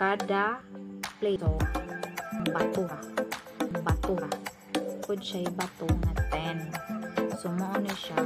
kada play. So bato ra pud siya bato nga 10. So mao na siya.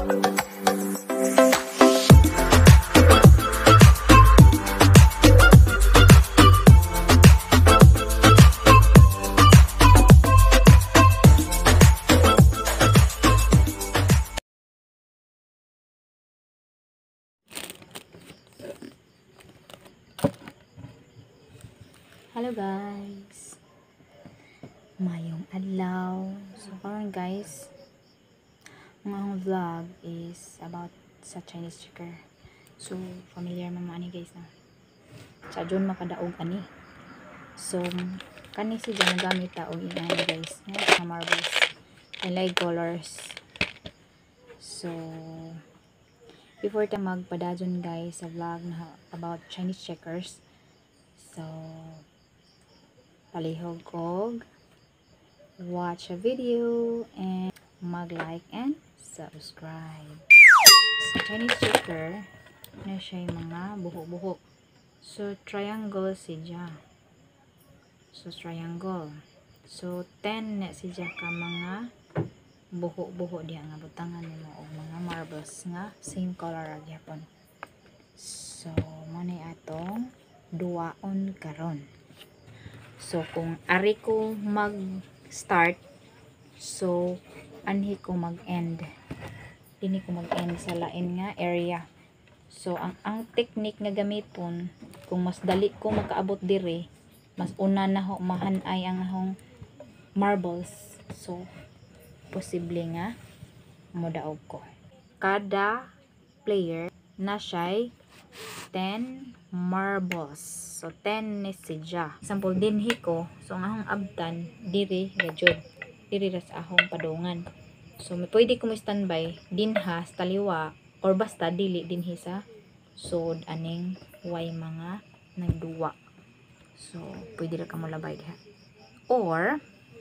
Hello guys, mayong adlaw. So karon guys, ang vlog is about sa Chinese checker. So familiar man ani guys na. Sa June makadaog ani. So kani si dyan gamit ta og inani guys, nga marbles and light colors. So before ta magpadayon guys sa vlog na about Chinese checkers, so palihog og watch a video and mag-like and subscribe. Sa Chinese checker na siya yung mga buhok-buhok. So triangle siya. So triangle. So 10 na siya ka mga buhok-buhok diha nga butangan nimo og mga marbles nga same color ra gyapon. So mo ni atong duwaon karon. So kung ari ko mag-start, so anhi ko mag-end. Dini ko mag-end sa lain nga area. So ang technique nga gamiton, kung mas dali ko makaabot dire, mas una na ho mahanay ang ahong marbles. So posible nga modaog ko. Kada player na siya'y 10 marbles. So 10 ni siya. Example dinhi ko, so ang ahong abtan diri gajud. Diri ra sa ahong padungan. So pwede ko mo standby dinha sa taliwa or basta dili dinhi sa sud aning way mga nagduwa. So pwede ra ka mo labay diha. Or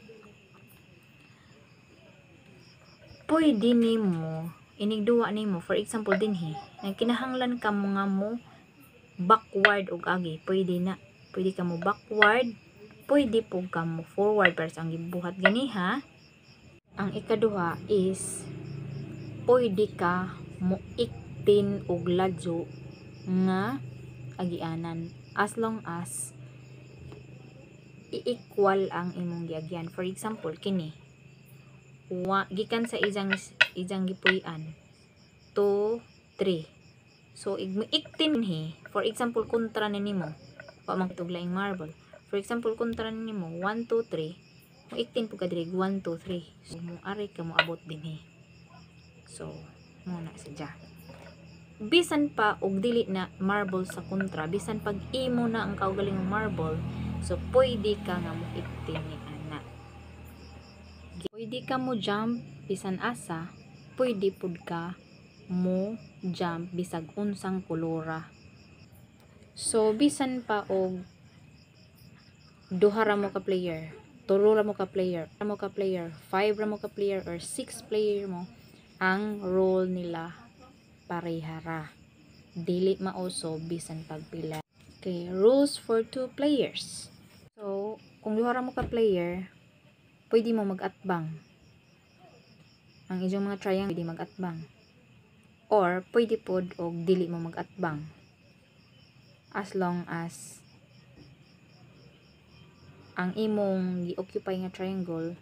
pwede nimo inigduwa nimo, for example dinhi nagkinahanglan ka mo nga mo backward og agi, pwede na. Pwede ka mo backward, pwede po ka mo forward para sa ang gibuhat ganiha. Ang ikaduha is pwede ka mo iktin og ladyo nga agianan as long as i-equal ang imong giagyan. For example kini gikan sa ijang gipuy-an 2, 3. So igmo-iktin hi. For example kontra na nimo, wa man kitog laing marble. For example kontra na nimo 1, 2, 3. Mo iktin pud ka diri 1, 2, 3. So mo ari ka mo abot dinhi. So mo na sadya. Bisan pa og dili na marble sa kontra, bisan pag imo na ang kaugaling marble, so pwede ka nga mo iktin ni ana. Pwede ka mo jump bisan asa, pwede pud ka mo jump bisag unsang kolora. So bisan pa og duha ra mo ka player, 3 ra mo ka player, 5 ra mo ka player or 6 player mo, ang role nila pareha ra. Dili mauso bisan pagpila. Okay, rules for 2 players. So kung duha ra mo ka player, pwede mo mag-atbang. Ang inyong mga triangle pwede mag-atbang. Or pwede pod og dili mo mag-atbang. As long as ang imong gi-occupy nga triangle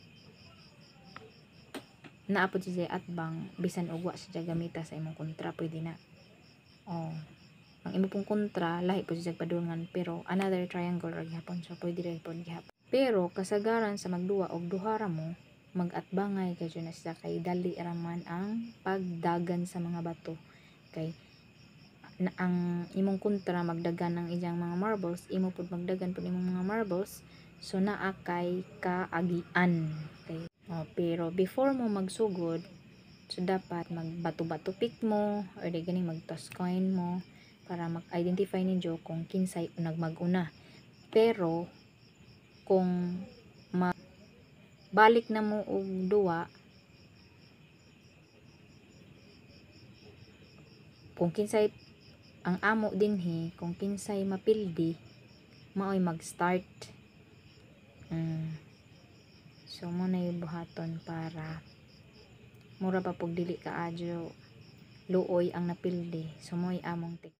naa pod siya atbang, bisan og wa siya gamita sa imong kontra, pwede na. Ang imong pong kontra lahi pod siya padungan, pero another triangle ra gyapon, so pwede ra pod gyapon. Pero kasagaran sa magduwa og duha ra mo, mag-atbangay kadyo na siya kay dali raman ang pagdagan sa mga bato. Kay na ang imong kontra magdagan ng iyang mga marbles, imo pud magdagan pud imong mga marbles, so naa kay kaagian. Okay. Pero before mo magsugod, so dapat magbato-bato pick mo or di ganing mag-toss coin mo para mag-identify ninyo kung kinsay nagmag-una. Pero kung balik na mo og duwa, kung kinsay ang amo dinhi, kung kinsay mapildi, maoy mag-start. So mo na yung buhaton para mura pa pog dili ka adyo luoy ang napildi. So mo'y among tik.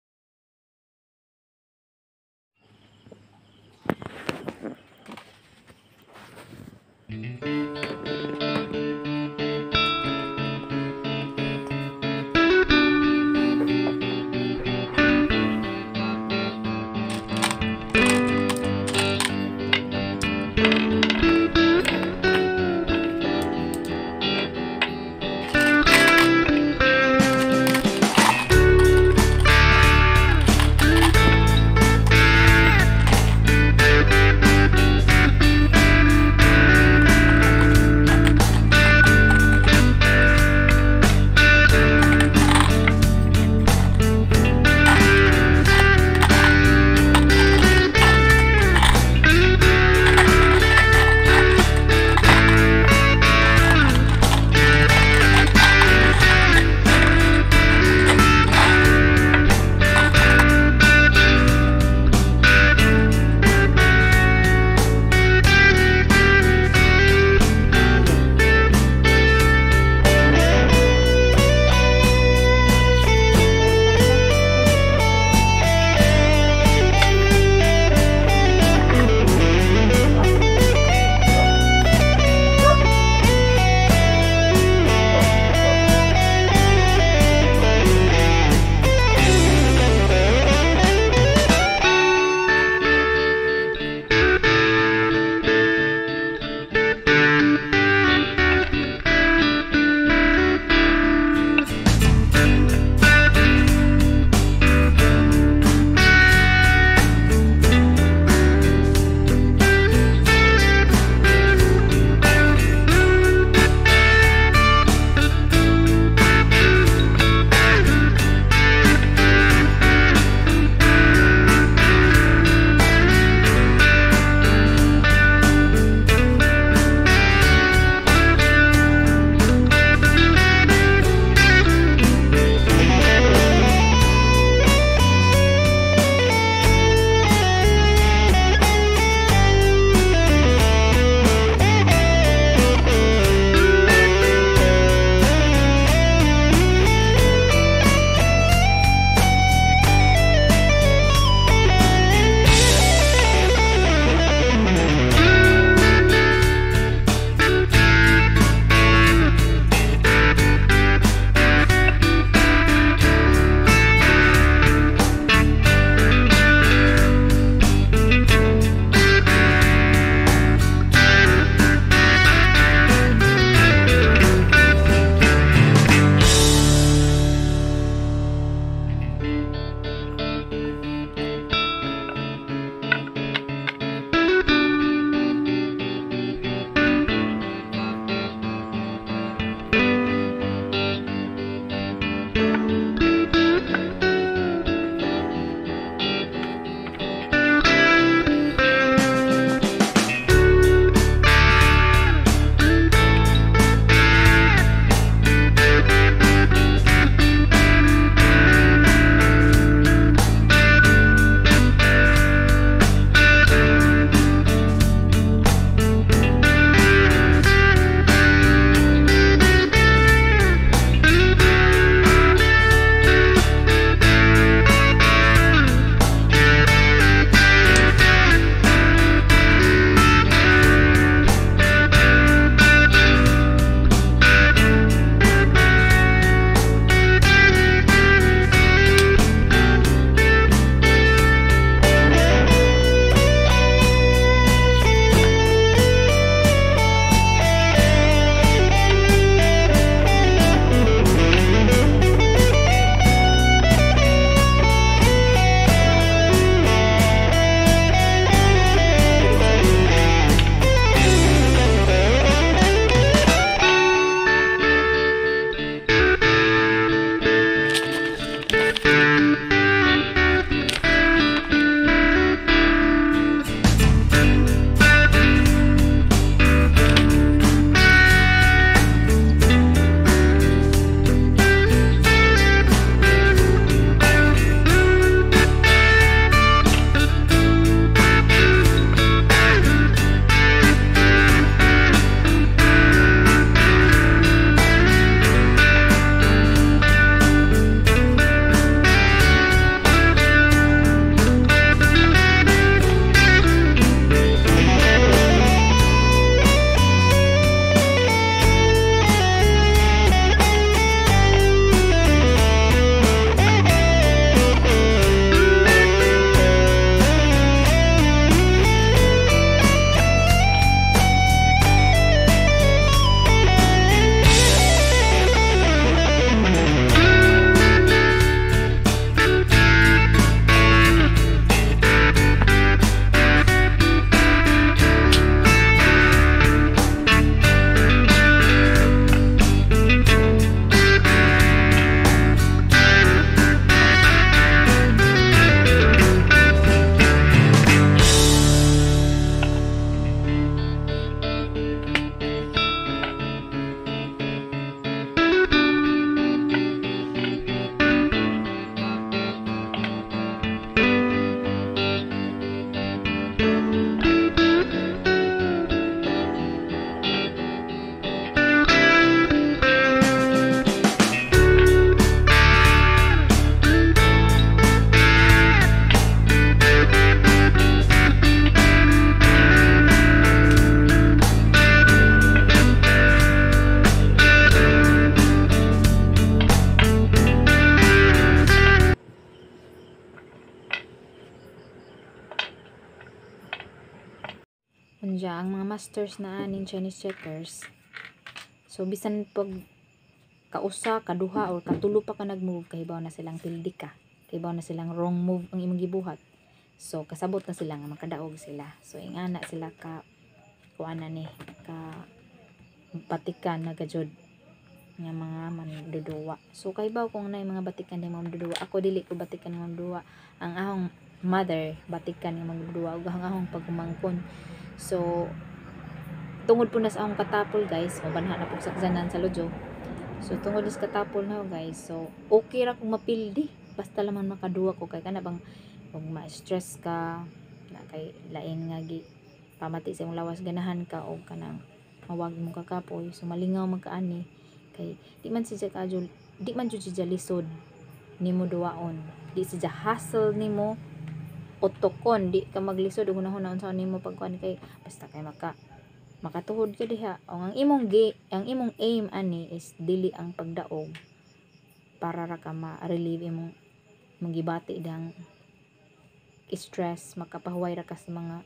Unya ang mga masters na aning Chinese checkers, so bisan pag kausa, kaduha or katulo pa ka nag-move, kahibaw na silang pildi ka, kahibaw na silang wrong move ang imong gibuhat, so kasabot na sila nga makadaog sila. So ingana sila ka kuana ni ka batikan na gajud nga mga manduduwa. So kahibaw kung na mga batikan ni manduduwa, ako dili ko batikan ng manduduwa, ang ahong mother batikan ng manduduwa ug ang ahong pagkumangkon. So tungod po na sa akong katapol guys, o banha na po saksanan sa lojo. So tungod sa katapol na guys, so okay ra kung mapildi basta laman makaduwa ko, kay kana bang kung ma-stress ka na kay lain nga gi pamati sa imong lawas, ganahan ka o kanang mawag mo kakapoy, so malingaw magkaani kay di man siya kajul, di man jud siya lisod nimo duwaon, di siya hustle nimo otokon, di ka maglisod ug hunahuna unsa nimo pagkuan, kay basta kay makatuhod ka diha. O ang imong aim ani is dili ang pagdaog para ra ka ma-relieve imong gibati dang stress, makapahuway ra ka sa mga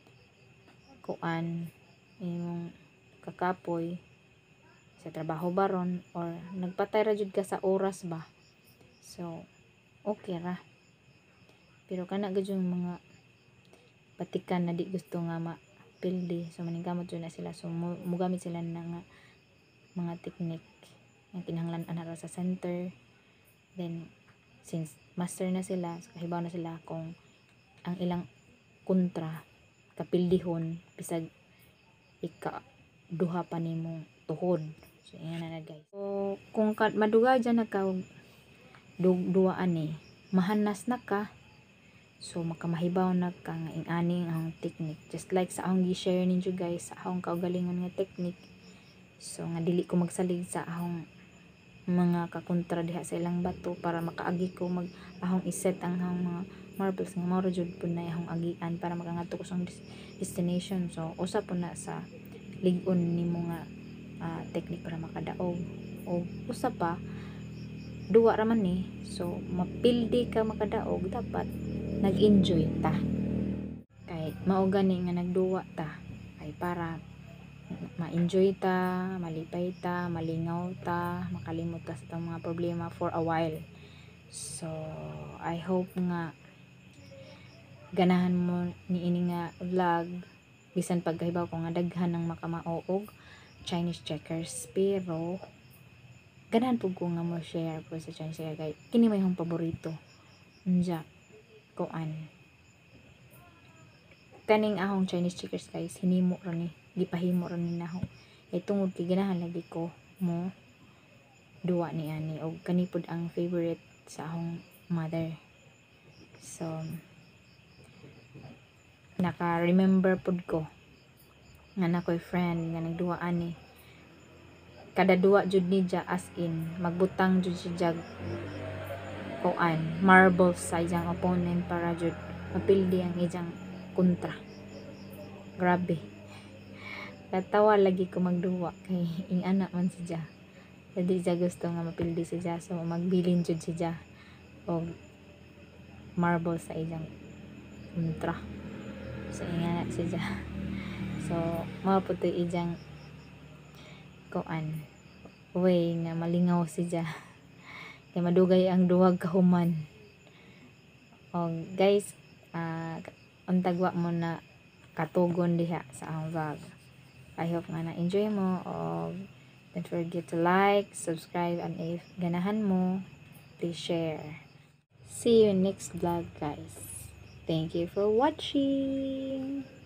kuan imong kakapoy sa trabaho baron, or nagpatay ra jud ka sa oras ba, so okay ra. Pero kana gud yung mga batikan na di gusto nga mapildi, so maningkamot jud na sila, so mugamit sila ng mga technique nga kinahanglan ana sa center. Then since master na sila, so kahibaw na sila kung ang ilang kontra kapildihon bisag duha pa nimo tuhod. So yan na guys. So kung madugay dyan na ka duwaan ni mahanas na ka, so makamahibaw na ka nga aning ang technique, just like sa akong gi-share ninyo guys sa akong kaugalingon nga technique. So nga dili ko magsalig sa akong mga kakontra diha sa ilang bato para makaagi ko ahong iset ang akong mga marbles nga mao jud pud na akong agian para makangadto ko sa destination. So usa po na sa lig-on nimo nga technique para makadaog, o usa pa duwa ra man ni, so mapildi ka makadaog dapat nag-enjoy ta, kay mao gani nga nagduwa ta ay para ma-enjoy ta, malipay ta, malingaw ta, makalimot ta sa mga problema for a while. So I hope nga ganahan mo niini nga vlog, bisan pagkahibaw ko nga daghan ng makamaoog Chinese checkers, pero ganahan po ko nga mo share po sa Chinese checkers kay kini may hong paborito unja kuan kaning ahong Chinese checkers guys, hinimo ra ni, gipahimo ra ni nahong ay tungod kay ganahan lagi ko mo duwa ni ani, og kani pud ang favorite sa ahong mother. So naka-remember pud ko nga nakoy friend nga nagduwa ani, kada duwa jud ni ja as in magbutang jud siya kuan marbles sa iyang opponent para jud mapildi ang iyang kontra. Grabe, katawa lagi ko magduwa kay ingana man siya, jadi siya gusto nga mapildi siya, so magbilin jud siya og marble sa iyang kontra. So ingana siya, so mao pud iyang kuan way nga malingaw siya kay madugay ang duwag kahuman. O guys, untagwa mo na katugon diha sa akong vlog. I hope nga na-enjoy mo, o don't forget to like, subscribe, and if ganahan mo, please share. See you in next vlog guys. Thank you for watching.